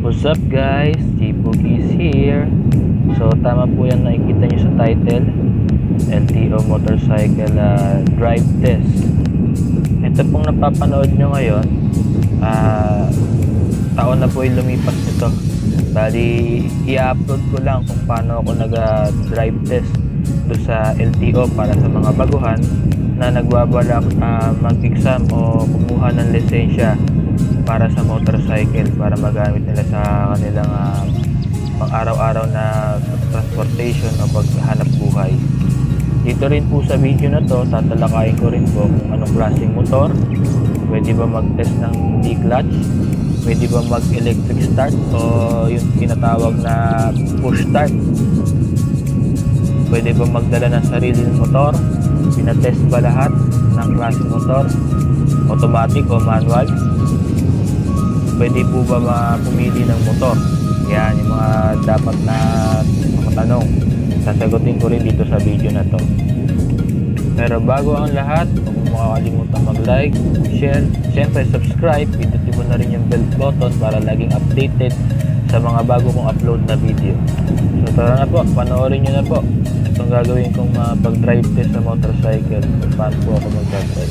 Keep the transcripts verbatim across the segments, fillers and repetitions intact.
What's up guys, G-Boogie is here. So tama po yan nakikita nyo sa title, L T O motorcycle uh, drive test. Ito pong napapanood nyo ngayon, uh, taon na po yung lumipas nito. Bali i-upload ko lang kung paano ako nag-drive test do sa L T O para sa mga baguhan na nagbabalak uh, mag-exam o kumuha ng lisensya para sa motorcycle para magamit nila sa kanilang uh, pang-araw-araw na transportation o paghahanap buhay. Dito rin po sa video na to, tatalakayin ko rin po kung anong klaseng motor, pwede ba mag-test ng D-clutch, pwede ba mag-electric start o yung tinatawag na push start, pwede ba magdala ng sarili ng motor, pinatest ba lahat ng klaseng motor, automatic o manual, pwede po ba mapumili ng motor. Yan yung mga dapat na mga tanong, sasagutin ko rin dito sa video na to. Pero bago ang lahat, huwag mo makakalimutan mag-like, share, syempre subscribe, pindutin mo na rin yung bell button para laging updated sa mga bago kong upload na video. So tara na po, panoorin nyo na po itong gagawin kong uh, pag-drive test sa motorcycle kung paano po ako mag-drive.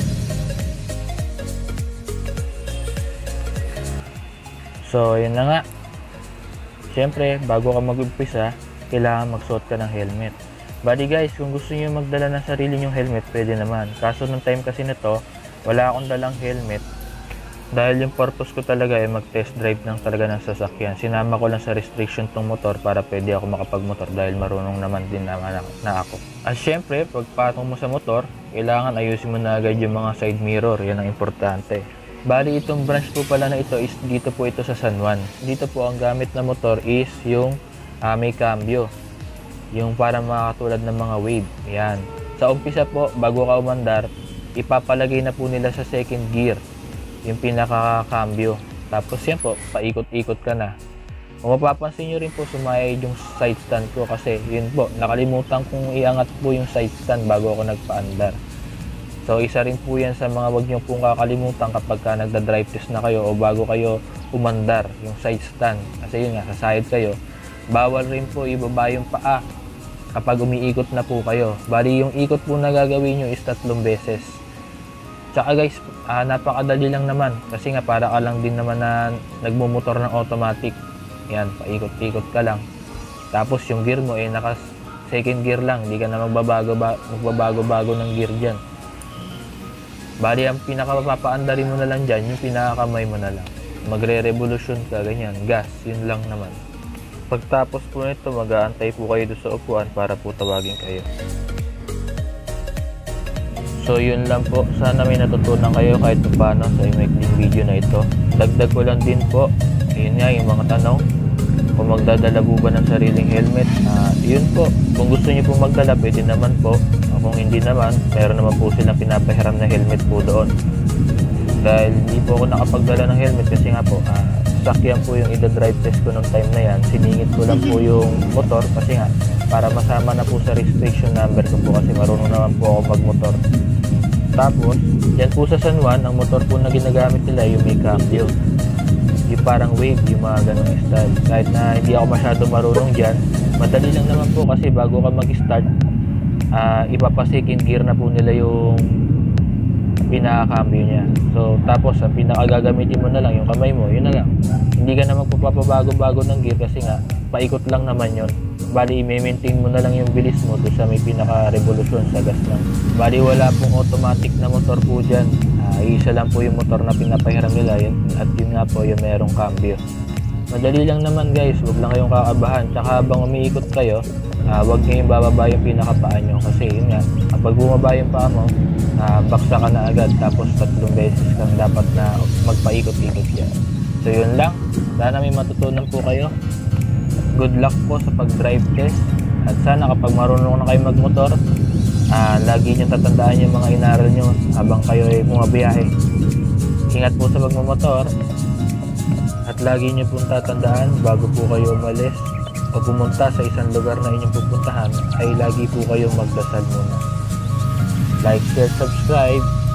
So yun na nga, syempre bago ka mag-umpisa kailangan magsuot ka ng helmet. Bali guys, kung gusto niyo magdala ng sarili nyong helmet, pwede naman. Kaso nung time kasi nito, wala akong dalang helmet dahil yung purpose ko talaga ay mag-test drive ng talaga ng sasakyan. Sinama ko lang sa restriction tong motor para pwede ako makapag-motor dahil marunong naman din naman na ako. At syempre, pagpatong mo sa motor, kailangan ayusin mo na agad yung mga side mirror. Yan ang importante. Bali itong branch po pala na ito is dito po ito sa San Juan. Dito po ang gamit na motor is yung uh, may cambio. Yung para makatulad ng mga wave. Yan. Sa umpisa po, bago ka umandar, ipapalagay na po nila sa second gear yung pinaka-cambio. Tapos yan po, paikot-ikot ka na. Kung mapapansin nyo rin po, sumayad yung side stand ko kasi yun po, nakalimutan kong iangat po yung side stand bago ako nagpaandar. So isa rin po yan sa mga wag nyo pong kakalimutan kapag ka nagda-drive test na kayo o bago kayo umandar, yung side stand. Kasi yun nga, sa side kayo. Bawal rin po ibaba yung paa kapag umiikot na po kayo. Bali yung ikot po na gagawin nyo is tatlong beses. Tsaka guys, uh, napakadali lang naman. Kasi nga para ka lang din naman na nagmumotor ng automatic. Yan, paikot-ikot ka lang. Tapos yung gear mo eh naka second gear lang. Hindi ka na magbabago, magbabago-bago ng gear dyan. Bali, ang pinakapapaandarin mo na lang dyan, yung pinakakamay mo na lang. Magre-revolution ka, ganyan. Gas, yun lang naman. Pagtapos po nito, mag-aantay po kayo doon sa upuan para po tawagin kayo. So, yun lang po. Sana may natutunan kayo kahit paano sa imikling video na ito. Dagdag ko lang din po, yun nga, yung mga tanong. Kung magdadala po ba ng sariling helmet, uh, yun po. Kung gusto niyo po magdala, pwede naman po. Kung hindi naman, meron naman po silang pinapahiram na helmet po doon. Dahil hindi po ako nakapagdala ng helmet kasi nga po, uh, sakyan po yung ida-drive test ko nung time na yan. Siningit ko lang po yung motor kasi nga, para masama na po sa restriction number ko po kasi marunong naman po ako magmotor. Tapos, yan po sa San Juan, ang motor po na ginagamit nila yung may cambio. Yung parang wave, yung mga ganong style. Kahit na hindi ako masyado marunong dyan, madali lang naman po kasi bago ka mag-start, Uh, ipapa-second gear na po nila yung pinaka-cambio niya. So, tapos ang pinaka-gagamitin mo na lang, yung kamay mo, yun na lang. Hindi ka na magpapabago-bago ng gear kasi nga, paikot lang naman yun. Bali, i-maintain mo na lang yung bilis mo doon sa may pinaka-revolution sa gas lang. Bali, wala pong automatic na motor po dyan. Uh, isa lang po yung motor na pinapahiram nila yun, at yun nga po yung merong cambio. Madali lang naman guys, huwag lang kayong kakabahan. Tsaka habang umiikot kayo, Uh, huwag nyo yung bababa yung pinakapaan nyo kasi yun nga, kapag bumaba yung paa mo, uh, baksa ka na agad tapos tatlong beses kang dapat na magpaikot-ikot yan. So yun lang, sana may matutunan po kayo. Good luck po sa pag-drive test at sana kapag marunong na kayo magmotor, uh, lagi nyo tatandaan yung mga inaral nyo habang kayo ay bumabiyahe. Ingat po sa pagmamotor at lagi nyo pong tatandaan bago po kayo umalis o pumunta sa isang lugar na inyong pupuntahan ay lagi po kayong magdasal muna. Like, share, subscribe.